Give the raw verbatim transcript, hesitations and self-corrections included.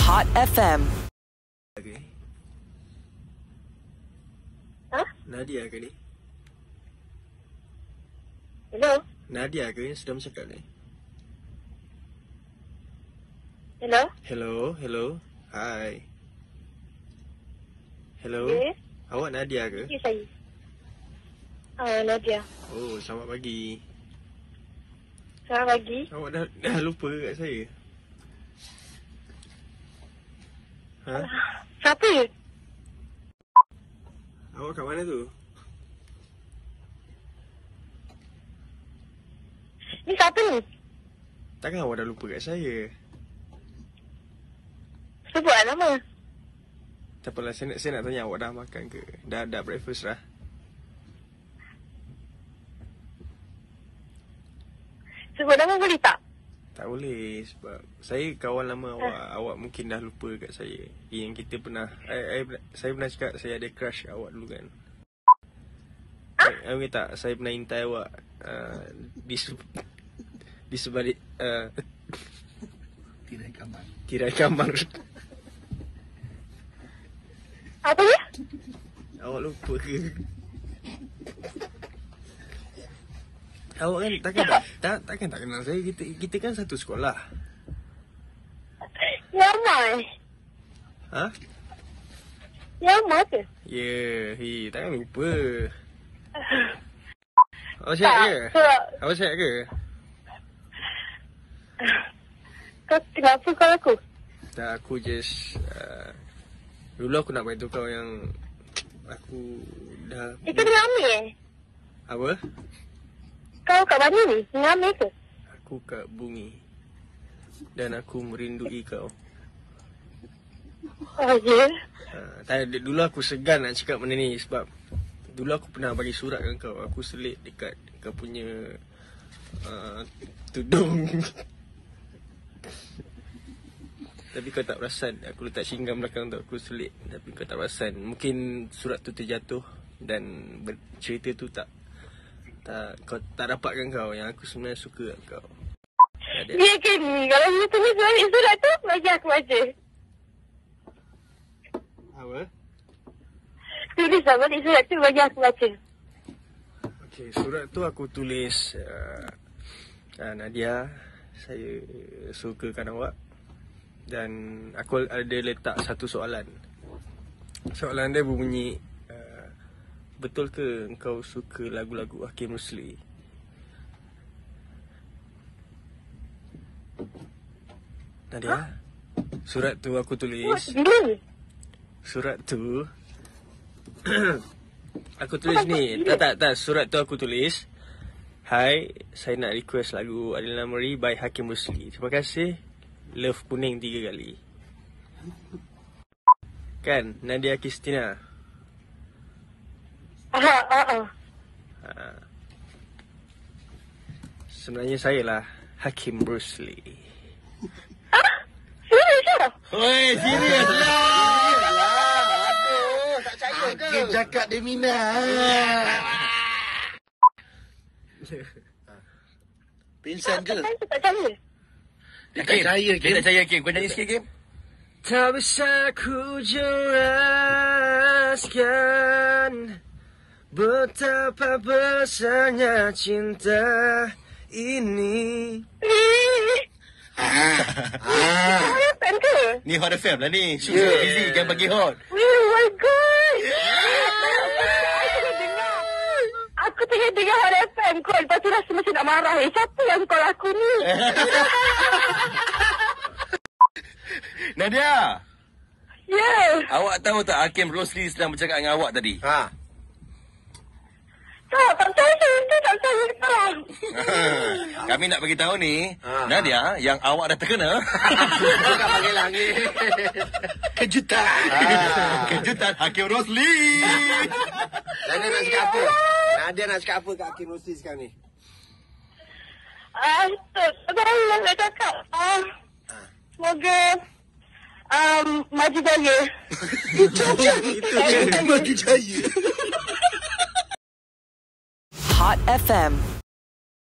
Hot F M. Okay. Ha? Nadia ke ni? Hello? Nadia ke yang sedang bercakap ni? Hello? Hello, hello. Hi. Hello. Yes? Awak Nadia ke? Ya, saya. Ah, Nadia. Oh, selamat pagi. Selamat pagi. Awak dah, dah lupa kat saya? Ha? Siapa? Awak kat mana tu? Ni siapa ni? Takkan awak dah lupa kat saya? Sebut lah nama. Tak apalah, saya nak, saya nak tanya awak dah makan ke? Dah dah breakfast dah? Sebut nama boleh tak? Tak boleh sebab saya kawan lama awak. Awak mungkin dah lupa kat saya. Yang kita pernah I, I, saya pernah cakap saya ada crush kat awak dulu kan. Saya ingat tak saya pernah intai awak uh, di se- di sebalik uh, Tirai kamar. tirai kamar. Apa ni? Awak lupa ke? Awak kan takkan tak, tak takkan tak kenal saya. Kita kita kan satu sekolah. Yamai. Ha? Yamai ke? Ya, yeah, hi, takkan lupa. Awak siap ke? Sebab Awak siap ke? kau kenapa kau aku? Tak, aku just uh, dulu aku nak beritahu kau yang aku dah Eh, kau dengan Amir eh? Apa? Kau kat mana ni? Dengan Amir ke? Aku kat Bungi. Dan aku merindui kau. Oh, ya? uh, tak, Dulu aku segan nak cakap benda ni sebab dulu aku pernah bagi surat kat kau. Aku selit dekat kau punya uh, tudung. Tapi kau tak perasan. Aku letak singgam belakang tu. Aku selit. Tapi kau tak perasan. Mungkin surat tu terjatuh. Dan ber- cerita tu tak tak kau tak dapatkan kau. Yang aku sebenarnya suka kat kau. Ada. Dia ke ni? Kalau dia tulis balik surat tu, bagi aku baca. Apa? Tulis lah balik surat tu, bagi aku baca. Okey, surat tu aku tulis uh, uh, Nadia, saya sukakan awak. Dan aku ada letak satu soalan. Soalan dia berbunyi, uh, betul ke engkau suka lagu-lagu Hakim Rusli? Nadia, huh? Surat tu aku tulis. Oh, bila ni? Surat tu aku tulis ni. Tak tak tak, surat tu aku tulis, hai, saya nak request lagu Adil Namri by Hakim Rusli. Terima kasih. Love kuning tiga kali. Kan, Nadia Kristina. Aha, aha. Ha. Sebenarnya saya lah Hakim Rusli. Ah? Serius lah? Oi, serius lah. Aduh, tak percaya ke? Hakim cakap dia minat. Pingsan ke? Saya tak percaya. Dia tak percaya, Kim. Dia tak percaya, Kim. Kau nyanyi sikit, Kim. Tak bisa ku jelaskan betapa besarnya cinta ini. Ah. Ah. Kau datang ke? Ni Hot F M lah ni. Shoot Yeah. yeah. Easy, jangan bagi hot. Oh my god. Aku tengah dengar. Aku tengah dengar Hot F M call. Lepas tu rasa macam nak marah. Eh, siapa yang call aku ni? Nadia, Ya. Yeah. awak tahu tak Hakim Rusli sedang bercakap dengan awak tadi? Ha. Tak, tak percaya. Saya tak percaya kau. Kami nak bagi tahu ni, Ha. Nadia, yang awak dah terkena. Bukan panggil langit. Kejutan. Ah. Kejutan Hakim Rusli. Nadia nak cakap apa? Nadia nak cakap apa kat Hakim Rusli sekarang ni? Ah, tak tahu lah nak cakap. Ah, semoga um, maju jaya. Itu je. Itu je. Maju jaya. Hot F M.